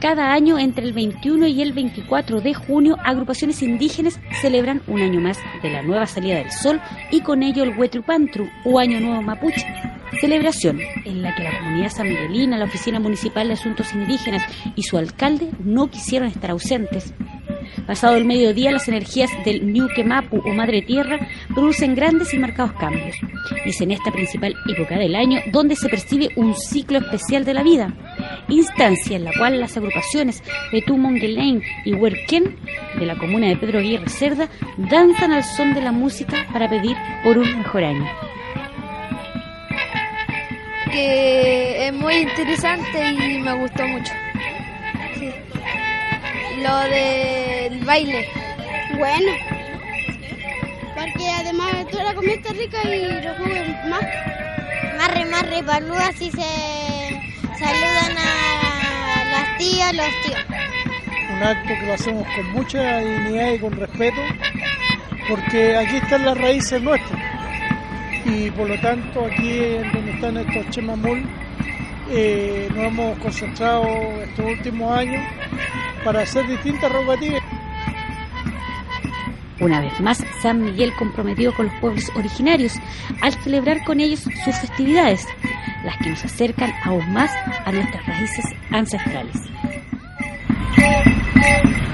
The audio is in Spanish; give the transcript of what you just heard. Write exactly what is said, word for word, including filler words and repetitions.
Cada año, entre el veintiuno y el veinticuatro de junio, agrupaciones indígenas celebran un año más de la nueva salida del sol y con ello el Huetrupantru o Año Nuevo Mapuche. Celebración en la que la comunidad sanmiguelina, la Oficina Municipal de Asuntos Indígenas y su alcalde no quisieron estar ausentes. Pasado el mediodía, las energías del Ñuque Mapu o Madre Tierra producen grandes y marcados cambios. Es en esta principal época del año donde se percibe un ciclo especial de la vida, instancia en la cual las agrupaciones Petú Monguelain y Huerquén de la comuna de Pedro Aguirre Cerda danzan al son de la música para pedir por un mejor año. Que es muy interesante y me gustó mucho. Sí. Lo del baile. Bueno, porque además toda la comida está rica y los jugos más. Marre, marre, palúa, así se saludan a las tías, los tíos. Un acto que lo hacemos con mucha dignidad y con respeto, porque aquí están las raíces nuestras. Y por lo tanto aquí en donde están estos chemamul eh, nos hemos concentrado estos últimos años para hacer distintas rogativas. Una vez más, San Miguel comprometido con los pueblos originarios al celebrar con ellos sus festividades, las que nos acercan aún más a nuestras raíces ancestrales.